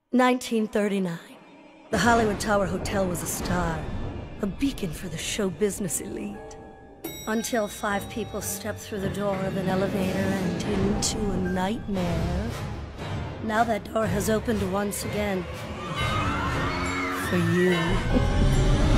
1939. The Hollywood Tower Hotel was a star, a beacon for the show business elite. Until 5 people stepped through the door of an elevator and into a nightmare. Now that door has opened once again. For you.